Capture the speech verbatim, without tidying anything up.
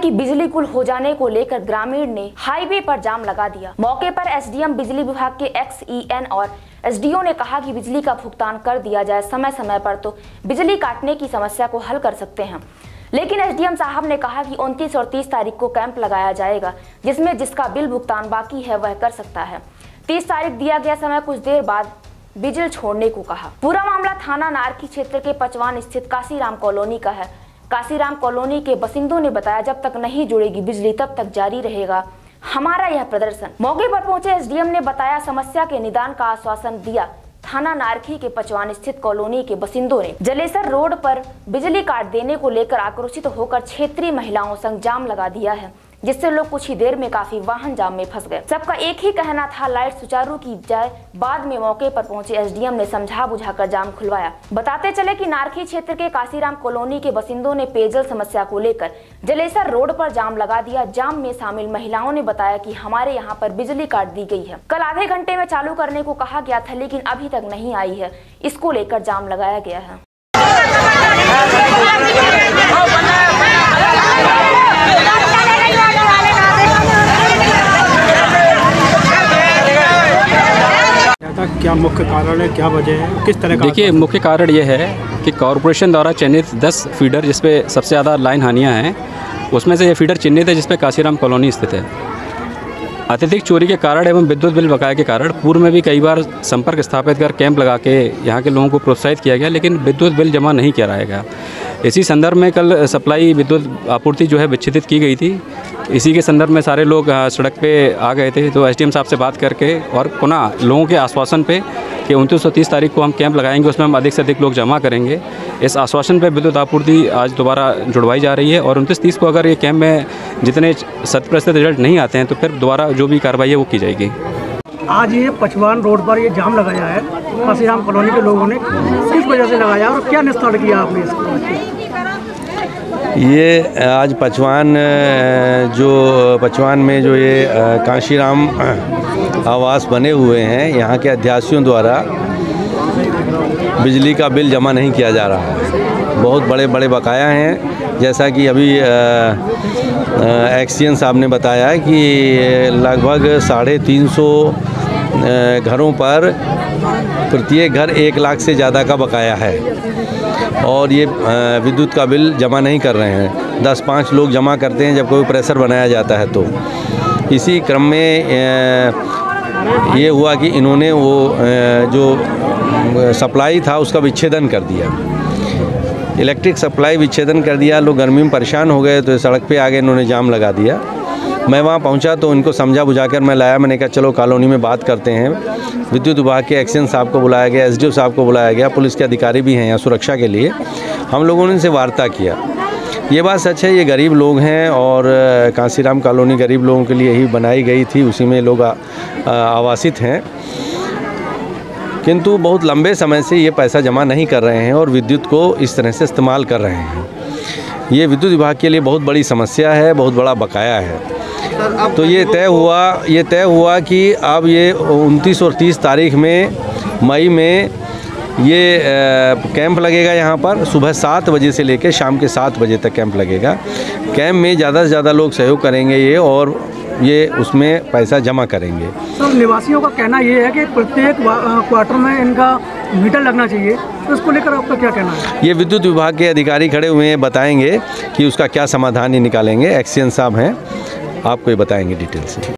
कि बिजली गुल हो जाने को लेकर ग्रामीण ने हाईवे पर जाम लगा दिया। मौके पर एसडीएम बिजली विभाग के एक्स ई एन और एसडीओ ने कहा कि बिजली का भुगतान कर दिया जाए, समय समय पर तो बिजली काटने की समस्या को हल कर सकते हैं। लेकिन एसडीएम साहब ने कहा कि उनतीस और तीस तारीख को कैंप लगाया जाएगा, जिसमें जिसका बिल भुगतान बाकी है वह कर सकता है। तीस तारीख दिया गया समय कुछ देर बाद बिजली छोड़ने को कहा। पूरा मामला थाना नारखी क्षेत्र के पचवान स्थित काशीराम कॉलोनी का है। काशीराम कॉलोनी के बासिंदों ने बताया, जब तक नहीं जुड़ेगी बिजली तब तक जारी रहेगा हमारा यह प्रदर्शन। मौके पर पहुंचे एसडीएम ने बताया, समस्या के निदान का आश्वासन दिया। थाना नारखी के पचवान स्थित कॉलोनी के बासिंदों ने जलेसर रोड पर बिजली काट देने को लेकर आक्रोशित होकर क्षेत्रीय महिलाओं संग जाम लगा दिया है, जिससे लोग कुछ ही देर में काफी वाहन जाम में फंस गए। सबका एक ही कहना था, लाइट सुचारू की जाए। बाद में मौके पर पहुंचे एसडीएम ने समझा बुझाकर जाम खुलवाया। बताते चले कि नारखी क्षेत्र के काशीराम कॉलोनी के बासिंदों ने पेयजल समस्या को लेकर जलेसर रोड पर जाम लगा दिया। जाम में शामिल महिलाओं ने बताया कि हमारे यहाँ पर बिजली काट दी गई है, कल आधे घंटे में चालू करने को कहा गया था, लेकिन अभी तक नहीं आई है। इसको लेकर जाम लगाया गया है। क्या मुख्य कारण है, क्या वजह है, किस तरह का? देखिए, मुख्य कारण ये है कि कॉरपोरेशन द्वारा चिन्हित दस फीडर जिस पे सबसे ज़्यादा लाइन हानियाँ हैं, उसमें से ये फीडर चिन्हित है जिस पे काशीराम कॉलोनी स्थित है। अत्यधिक चोरी के कारण एवं विद्युत बिल बकाये के कारण पूर्व में भी कई बार संपर्क स्थापित कर कैंप लगा के यहाँ के लोगों को प्रोत्साहित किया गया, लेकिन विद्युत बिल जमा नहीं किया गया। इसी संदर्भ में कल सप्लाई विद्युत आपूर्ति जो है विच्छेदित की गई थी। इसी के संदर्भ में सारे लोग सड़क पे आ गए थे, तो एसडीएम साहब से बात करके और पुनः लोगों के आश्वासन पे कि उनतीस सौ तीस तारीख को हम कैंप लगाएंगे, उसमें हम अधिक से अधिक लोग जमा करेंगे। इस आश्वासन पे विद्युत आपूर्ति आज दोबारा जुड़वाई जा रही है और उनतीस तीस को अगर ये कैंप में जितने शत प्रतिशत रिजल्ट नहीं आते हैं तो फिर दोबारा जो भी कार्रवाई है वो की जाएगी। आज ये पचवान रोड पर ये जाम लगाया है काशीराम कॉलोनी के लोगों ने, किस वजह से लगाया और क्या निस्तार किया आपने इसको? ये आज पचवान जो पचवान में जो ये काशीराम आवास बने हुए हैं, यहाँ के अध्यासियों द्वारा बिजली का बिल जमा नहीं किया जा रहा है। बहुत बड़े बड़े बकाया हैं, जैसा कि अभी एक्सीएन साहब ने बताया है कि लगभग साढ़े तीन सौ घरों पर प्रत्येक घर एक लाख से ज़्यादा का बकाया है और ये विद्युत का बिल जमा नहीं कर रहे हैं। दस पाँच लोग जमा करते हैं जब कोई प्रेशर बनाया जाता है। तो इसी क्रम में ये हुआ कि इन्होंने वो जो सप्लाई था उसका विच्छेदन कर दिया, इलेक्ट्रिक सप्लाई विच्छेदन कर दिया। लोग गर्मी में परेशान हो गए तो सड़क पे आगे इन्होंने जाम लगा दिया। मैं वहाँ पहुँचा तो इनको समझा बुझाकर मैं लाया। मैंने कहा चलो कॉलोनी में बात करते हैं। विद्युत विभाग के एक्सीएन साहब को बुलाया गया, एसडीओ साहब को बुलाया गया, पुलिस के अधिकारी भी हैं यहाँ सुरक्षा के लिए। हम लोगों ने इनसे वार्ता किया। ये बात सच है, ये गरीब लोग हैं और काशीराम कॉलोनी गरीब लोगों के लिए ही बनाई गई थी, उसी में लोग आवासित हैं, किंतु बहुत लंबे समय से ये पैसा जमा नहीं कर रहे हैं और विद्युत को इस तरह से इस्तेमाल कर रहे हैं। ये विद्युत विभाग के लिए बहुत बड़ी समस्या है, बहुत बड़ा बकाया है। तो ये तय हुआ ये तय हुआ कि अब ये उनतीस और तीस तारीख में मई में ये कैंप लगेगा। यहाँ पर सुबह सात बजे से लेकर शाम के सात बजे तक कैंप लगेगा। कैंप में ज़्यादा से ज़्यादा लोग सहयोग करेंगे ये और ये उसमें पैसा जमा करेंगे। सर, निवासियों का कहना ये है कि प्रत्येक क्वार्टर में इनका मीटर लगना चाहिए, तो उसको लेकर आपका क्या कहना है? ये विद्युत विभाग के अधिकारी खड़े हुए हैं, बताएंगे कि उसका क्या समाधान ही निकालेंगे। एक्सीएन साहब हैं, आपको ये बताएंगे डिटेल से।